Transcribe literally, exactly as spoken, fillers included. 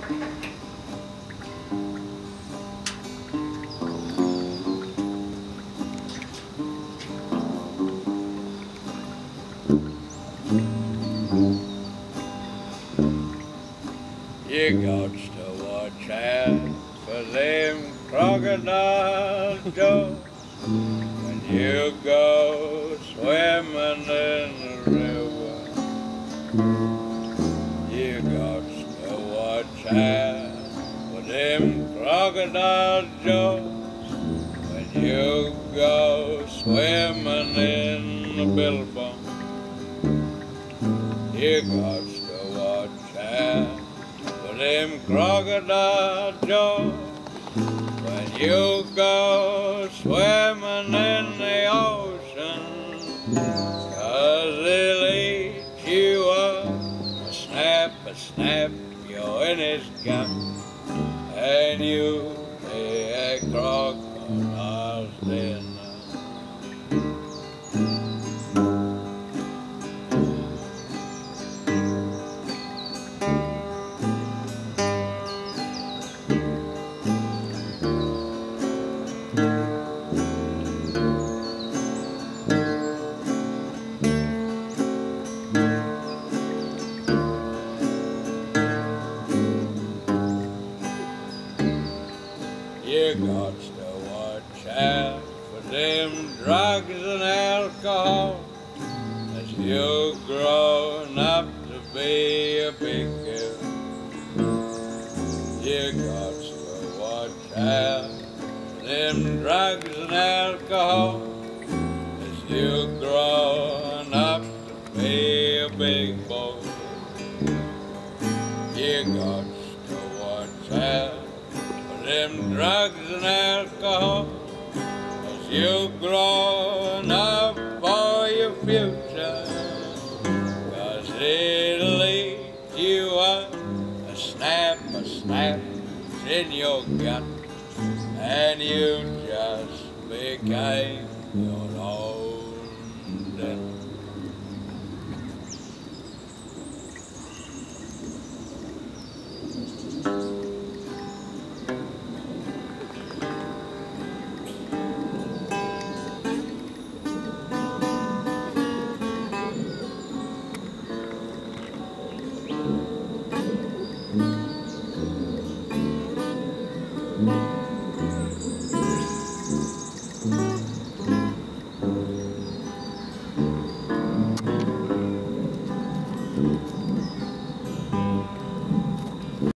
You got to watch out for them crocodile jaws when you go swimming in the river. You got to watch out for them crocodile jaws when you go swimming in the billabong. You got to watch out them crocodile jaws when you go swimming in the ocean, 'cause they'll eat you up, a snap, a snap, you're in his gut, and you be a crocodile's dinner. You got to watch out for them drugs and alcohol as you're growing up to be a big girl. You got to watch out for them drugs and alcohol as you're growing up to be a big boy. You got to watch out them drugs and alcohol as you growing up for your future, 'cause it'll eat you up, a snap, a snap, it's in your gut, and you just became your own dinner.